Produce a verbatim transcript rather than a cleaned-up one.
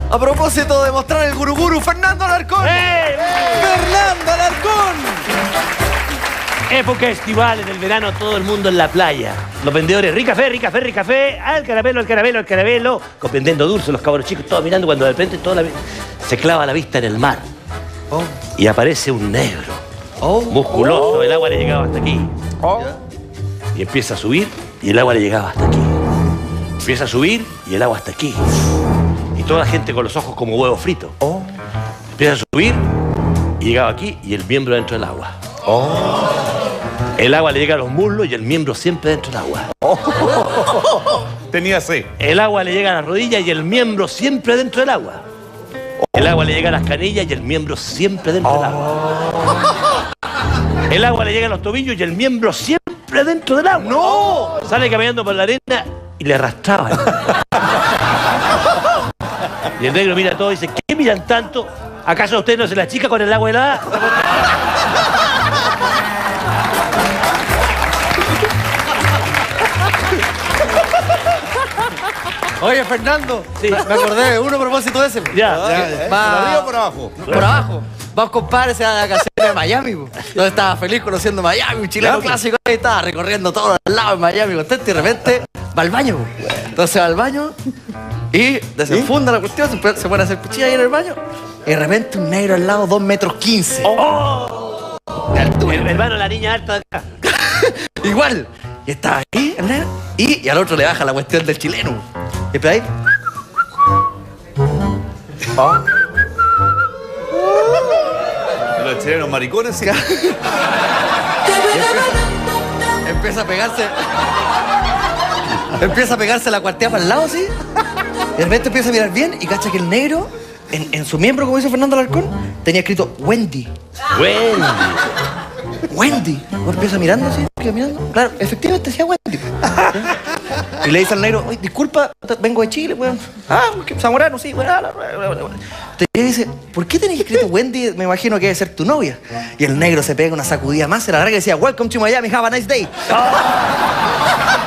A propósito de mostrar el guruguru, Fernando Alarcón. ¡Eh! ¡Fernando Alarcón! Época estival, en el verano todo el mundo en la playa. Los vendedores, rica fe, rica fe, rica fe, al caramelo, al caramelo, al caramelo, vendiendo dulce, los cabros chicos, todos mirando cuando de repente toda la... se clava la vista en el mar. Oh. Y aparece un negro, Oh. musculoso, el agua le llegaba hasta aquí. Oh. Y empieza a subir y el agua le llegaba hasta aquí. Empieza a subir y el agua hasta aquí. Y toda la gente con los ojos como huevo frito. Oh. Empieza a subir y llegaba aquí y el miembro dentro del agua. Oh. El agua le llega a los muslos y el miembro siempre dentro del agua. Oh. Tenía sed. El agua le llega a las rodillas y el miembro siempre dentro del agua. El agua le llega a las canillas y el miembro siempre dentro del agua. El agua le llega a los tobillos y el miembro siempre dentro del agua. ¡No! Sale caminando por la arena y le arrastraban. Y el negro mira todo y dice, ¿qué miran tanto? ¿Acaso a usted no se la chica con el agua helada? Oye, Fernando, Sí. me acordé de uno a propósito de ese. Ya. Va- ¿Por arriba o por abajo? Por abajo. Vamos, compadre, se va a la caseta de Miami, po, donde estaba feliz conociendo Miami, un chileno clásico, ahí estaba recorriendo todo el lado de Miami, contento, y de repente va al baño, po. Entonces va al baño y desenfunda la cuestión, se, se pone a hacer cuchilla ahí en el baño, y de repente un negro al lado, dos metros quince. ¡Oh! De altura. El hermano, la niña alta de acá. Igual. Y estaba ahí, el negro, y, y al otro le baja la cuestión del chileno. Y por ahí. Oh. Los chilenos maricones, sí. Y empieza, empieza a pegarse. Empieza a pegarse la cuartea para el lado, ¿sí? Y de repente empieza a mirar bien y cacha que el negro, en, en su miembro, como dice Fernando Alarcón, tenía escrito Wendy. Wendy. Wendy. Luego empieza mirando así, queda mirando. Claro, efectivamente decía Wendy. Y le dice al negro, oye, disculpa, vengo de Chile, weón. Ah, porque zamorano, sí, weón. Entonces le dice, ¿por qué tenés escrito Wendy? Me imagino que debe ser tu novia. Y el negro se pega una sacudida más, se la larga y decía, welcome to Miami, have a nice day.